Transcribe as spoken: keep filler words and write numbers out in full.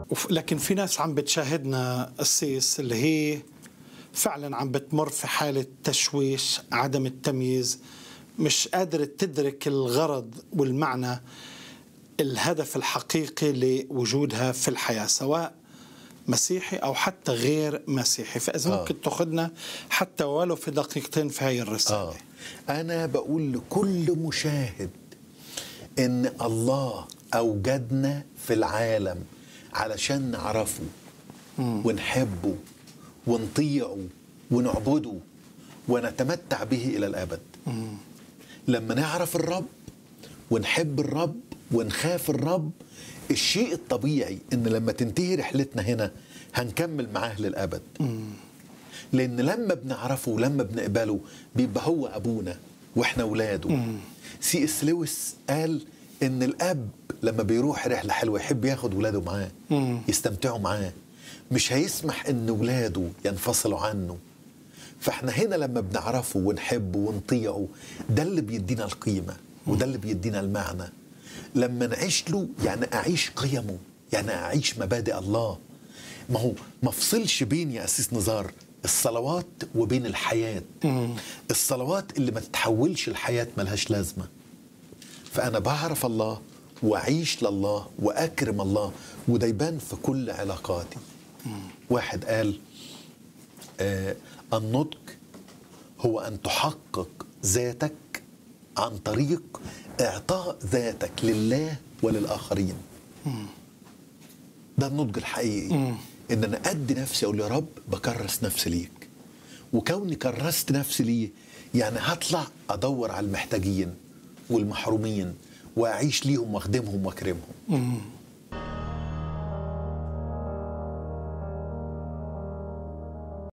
لكن في ناس عم بتشاهدنا السيس اللي هي فعلا عم بتمر في حالة تشويش، عدم التمييز، مش قادرة تدرك الغرض والمعنى، الهدف الحقيقي لوجودها في الحياة، سواء مسيحي أو حتى غير مسيحي. فإذا آه. ممكن تأخذنا حتى ولو في دقيقتين في هاي الرسالة. آه. أنا بقول لكل مشاهد إن الله أوجدنا في العالم علشان نعرفه مم. ونحبه ونطيعه ونعبده ونتمتع به إلى الأبد. مم. لما نعرف الرب ونحب الرب ونخاف الرب، الشيء الطبيعي إن لما تنتهي رحلتنا هنا هنكمل معاه للأبد. مم. لأن لما بنعرفه ولما بنقبله بيبقى هو أبونا وإحنا أولاده. مم. سي اس لويس قال إن الأب لما بيروح رحلة حلوة يحب ياخد ولاده معاه، مم. يستمتعوا معاه، مش هيسمح إن ولاده ينفصلوا عنه. فإحنا هنا لما بنعرفه ونحبه ونطيعه، ده اللي بيدينا القيمة وده اللي بيدينا المعنى. لما نعيش له يعني أعيش قيمه، يعني أعيش مبادئ الله. ما هو ما فصلش بين يا أسيس نزار الصلوات وبين الحياة. مم. الصلوات اللي ما تتحولش الحياة ملهاش لازمة. فأنا بعرف الله وأعيش لله وأكرم الله، وده يبان في كل علاقاتي. مم. واحد قال آه النضج هو أن تحقق ذاتك عن طريق إعطاء ذاتك لله وللآخرين. مم. ده النضج الحقيقي. مم. إن أنا أدي نفسي أقول يا رب بكرس نفسي ليك، وكوني كرست نفسي ليه يعني هطلع أدور على المحتاجين والمحرومين وأعيش ليهم وأخدمهم وأكرمهم. مم.